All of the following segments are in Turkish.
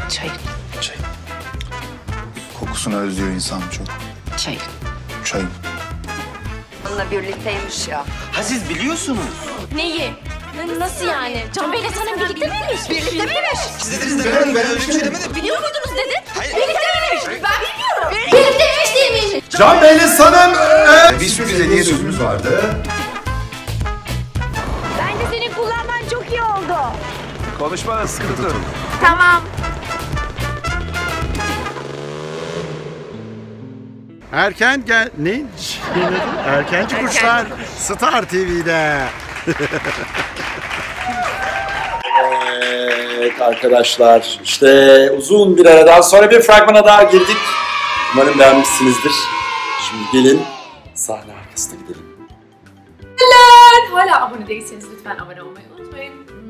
Çayın. Çay. Kokusunu özlüyor insan çok. Çayın. Çayın. Onunla birlikteymiş ya. Ha siz biliyorsunuz. Neyi? Nasıl yani? Can Bey'le Sanem birlikte miymiş? Birlikte miymiş? Siz dediniz demedim, ben öyle bir şey demedim. Biliyor muydunuz dedin? Hayır. Birlikte miymiş? Ben bilmiyorum. Birlikte miymiş değil miymiş? Can Bey'le Sanem. Bir sürpriz hediye sözümüz vardı. Bence senin kullanman çok iyi oldu. Konuşma sıkıntı tutun. Tamam. Erken gel... Ne? Erkenci Kuşlar Star TV'de. Evet arkadaşlar, işte uzun bir aradan sonra bir fragmana daha girdik. Umarım beğenmişsinizdir. Şimdi gelin sahne arkasına gidelim. Hala abone değilseniz lütfen abone olmayı unutmayın.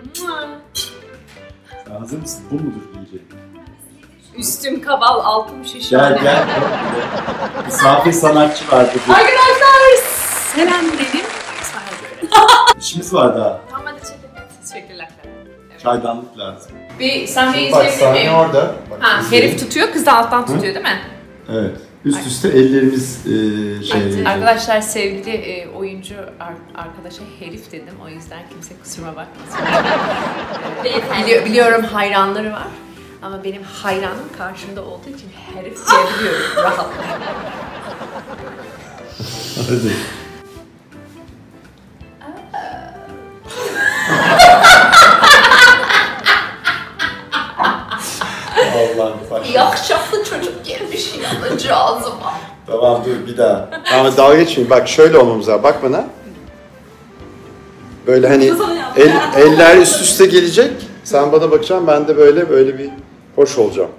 Hazır mısın? Bu mudur diyeceğim. Üstüm kabal, altım şişman. Gel gel. Misafir sanatçı vardı. Arkadaşlar selam dedim. İşimiz var daha. Tamam hadi çekin. Teşekkürler. Evet. Çaydanlık lazım. Bir sahneyi Bak izleyebilir sahne miyim? orada. Bak, Ha, herif tutuyor, kız da alttan tutuyor değil mi? Evet. Üst üste ellerimiz Arkadaşlar sevgili oyuncu arkadaşa herif dedim. O yüzden kimse kusuruma bakmasın. Biliyorum hayranları var. Ama benim hayranım karşımda olduğu için herif diyebiliyorum rahatla. Hadi. Allah'ım bak. Yakışıklı çocuk gelmiş yanacağızıma. Tamam dur bir daha. Ama dalga geçmeyin. Bak şöyle olmamız lazım. Bak bana. Böyle hani eller üst üste gelecek. Sen bana bakacaksın. Ben de böyle bir hoş olacağım.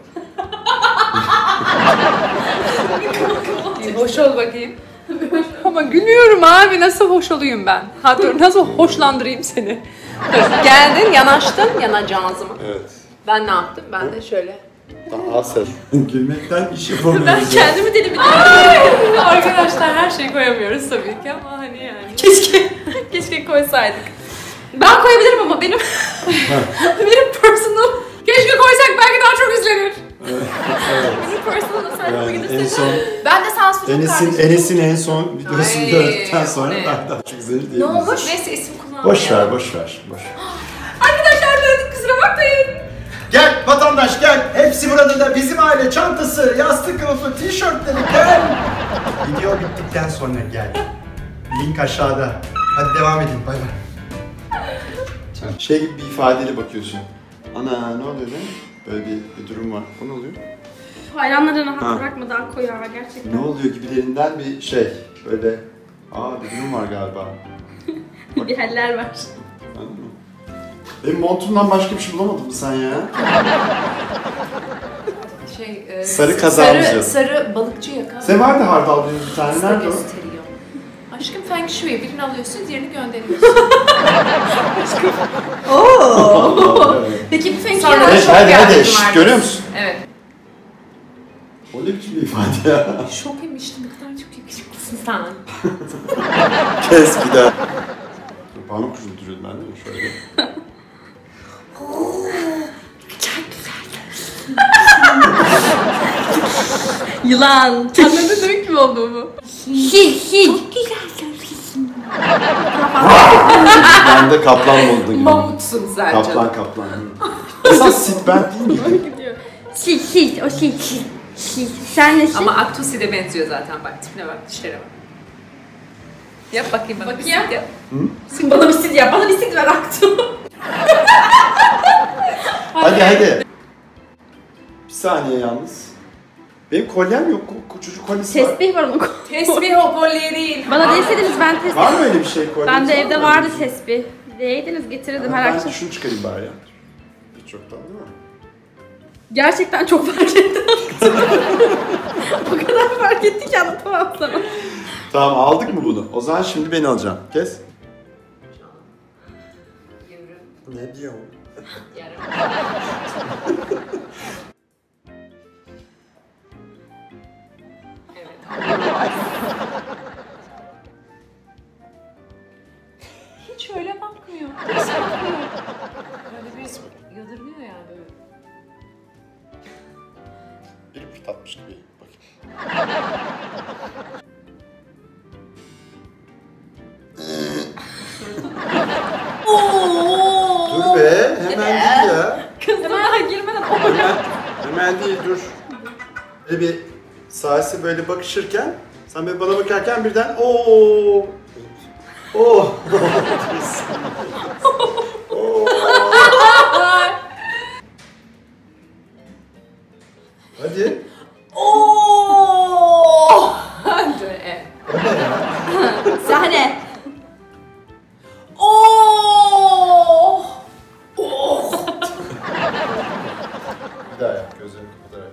Hoş ol bakayım. Ama gülüyorum abi, nasıl hoş olayım ben? Ha dur, nasıl hoşlandırayım seni? Dur, geldin, yanaştın, yanacağızıma. Evet. Ben ne yaptım? Ben de şöyle. Asel. Gülmekten iş yapamıyoruz. Ben kendimi deli bir Arkadaşlar her şeyi koyamıyoruz tabii ki ama hani yani. Keşke koysaydık. Ben koyabilirim ama benim personal. Keşke koysak belki daha çok izlenir. Benim personal'da sen Yani en son ben de sansürüm kardeşim. Enes'in en son videosunu Ay, gördükten sonra ne? daha çok izlenir diye. Ne olmuş? Neyse isim kullanmayalım. Boş ver, boş ver. Boş. Arkadaşlar döndük, kusura bakmayın. Gel vatandaş gel. Hepsi burada da bizim aile çantası, yastık kılıfı, tişörtleri gel. Video bittikten sonra gel. Link aşağıda. Hadi devam edin. Bay bay. Şey gibi bir ifadeyle bakıyorsun. Ana ne oluyor lan? Böyle bir durum var. O ne oluyor? Hayranları rahat bırakma, daha koy ha gerçekten. Ne oluyor gibilerinden bir şey. Böyle bir durum var galiba. Bir haller var. Anladın mı? Benim montumdan başka bir şey bulamadın mı sen ya? Sarı kazağımız sarı balıkçı yaka. Sen vardı hardal bir tane. Nerede o? Gösteriyor. Aşkım Feng Shui, birini alıyorsun, diğerini gönderiyorsun. Oo. Peki bir Feng Shui Evet, hadi. Şşt, görüyor musun? Evet. O ne biçim bir ifade ya? Şok yemiştim, ne kadar çok yakışıklısın sen. Kes bir daha. Parmak ucunu duruyordu ben değil mi? Şöyle. Yılan. Anladın ki olduğumu. Çok güzel söylüyorsun. Ben de kaplan oldum gibi. Mamutsun sen canım. Kaplan. Esas sit ben değil miydim? Sil, o sil. Sen nesin? Ama Aktusi de benziyor zaten, bak tipine bak, dişlere bak. Yap bakayım bana. Bakayım. Bir sit yap. Bana bir sil yap, bana bir sil ver Aktu. Hadi. Bir saniye yalnız. Benim kolyem yok. Çocuk kolyesi var. Tesbih var onun. Tesbih o kolye değil. Bana deseydiniz ben tesbih. Var mı öyle bir şey kolye? Ben de evde vardı tesbih. Deydiniz getirirdim her Ben akşam. şunu çıkarayım bari ya. Hiç çoktan değil mi? Gerçekten çok fark ettim. O kadar fark etti ki anlatamam sana. Tamam aldık mı bunu? O zaman şimdi beni alacağım. Kes. Ne diyor? Hiç öyle bakmıyor. Hiç bakmıyor. Böyle bir yadırgıyor yani böyle. patmış gibi. Bakayım. Dur be, hemen değil ya. Kızım daha girmeden Hemen değil, dur. Böyle bir sahisi böyle bakışırken, sen böyle bana bakarken birden ooo. Oh. Hadi. Hadi. O ne ya? Sahne. Bir daha yap, gözlerini kapatarak.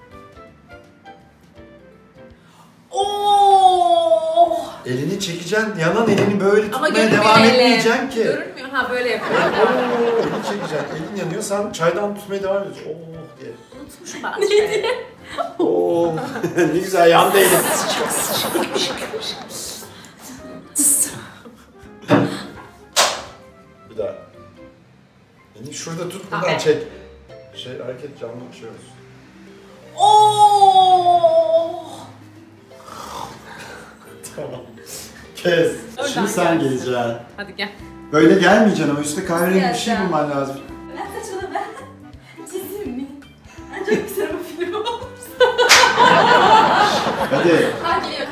Elini çekeceksin, yanan elini böyle Ama tutmaya görünmüyor devam elim. etmeyeceksin ki. Görünmüyor. Ha böyle yapıyorum. Elini çekeceksin, elin yanıyor, sen çaydan tutmaya devam ediyorsun. Oh diye. Unutmuşum ben. Ne diye? Oh, ne güzel yandı elim. Bir daha. Elini şurada tut, buradan Okay. çek. Hareket canlı bir şey olsun. Tamam. Kes. Oradan Şimdi sen gelsin. geleceksin. Hadi gel. Böyle gelmeyeceksin ama üstte kahverengi bir şey Geleceğim. bulman lazım. Ben saçını ben çizeyim mi? Çok güzel bu film olmuş. Hadi. Ha geliyor.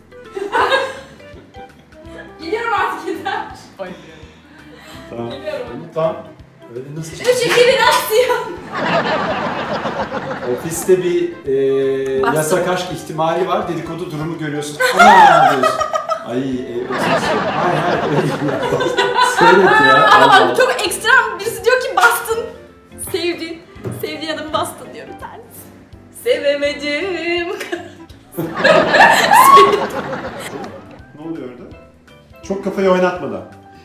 Geliyorum artık yeter. Tamam. Geliyorum. Tamam. Öyle nasıl 3, 2, 1 aksiyon. Ofiste bir Bastım. yasak aşk ihtimali var. Dedikodu durumu görüyorsun. Ana diyorsun. Ay hayır öyle değil ya. Seyret ya. Ama Allah. bak çok ekstrem birisi diyor ki bastın. Sevdiğin adamı bastın diyor bir tanesi. Sevemedim. Ne oluyor orada? Çok kafayı oynatmadan.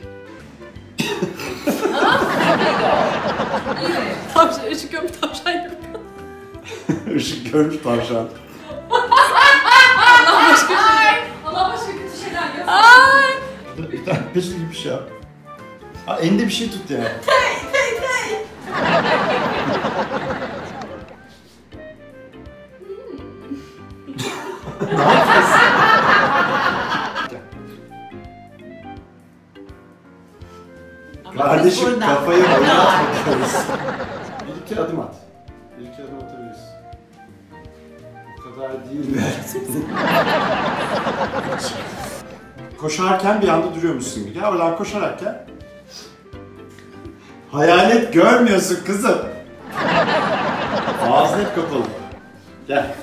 Tavşan, ışık görmüş tavşan gibi. Işık görmüş tavşan. Allah başka kötü şeyler görsün. Ay. Bir tane peşin gibi bir şey yap. Ha, elinde bir şey tut yani. Ne yapıyorsun? Kardeşim kafayı oynatma diyoruz. Bir iki adım at. Bir iki adım atabiliriz. Bu kadar değil be. Koşarken bir anda duruyormuşsun gibi. Ya oradan koşarken hayalet görmüyorsun kızım. Ağzın hep kapalı. Gel.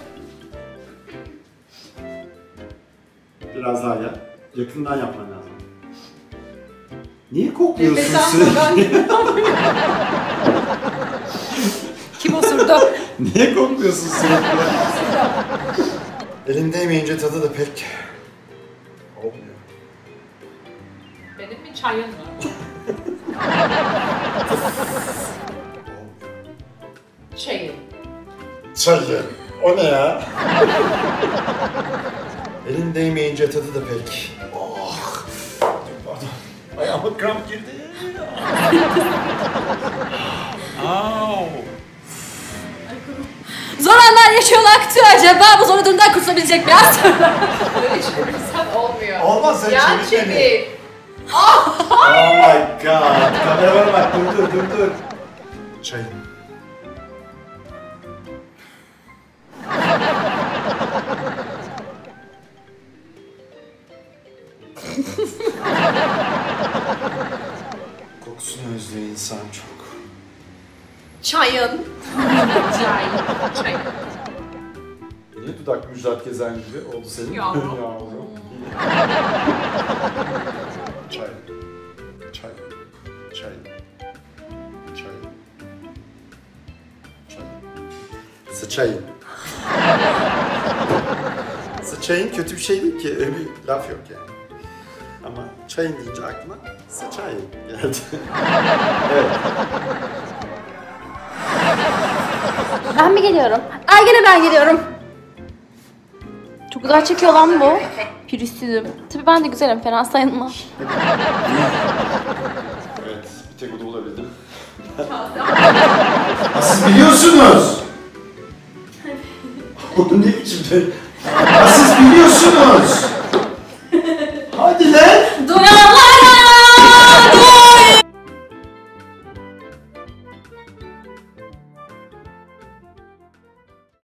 Biraz daha gel. Yakından yapman lazım. Niye kokluyorsun sürekli? Kim osurdu? Niye kokluyorsun sürekli? Elin değmeyince tadı da pek olmuyor. Benim mi çayın mı? Çayın. Çayı. O ne ya? Elin değmeyince tadı da pek. Oh. Pardon. Ayağıma kramp girdi. Au. Zor anlar yaşıyor Aktü. Acaba bu zor durumdan kurtulabilecek mi? Böyle çevirirsen olmuyor. Olmaz sen Yan çevir beni. çevir. Oh my god. Kameramana bak dur. Çayım. Kokusunu özlüyor insan çok. Çayın. Çay. Niye dudak Müjdat Gezen gibi oldu senin? Yavrum. Yavrum. Çay. Sıçayın. Sıçayın kötü bir şey değil ki, öyle bir laf yok yani. Ama çayın deyince aklıma sıçayın geldi. Evet. Ben mi geliyorum? Ay gene ben geliyorum. Çok güzel çekiyor lan bu. Pürüzsüzüm. Tabii ben de güzelim, fena sayılmam. Evet, bir tek o da bulabildim. Siz biliyorsunuz. Oğlum ne biçim de... Ya siz biliyorsunuz. Hadi lan.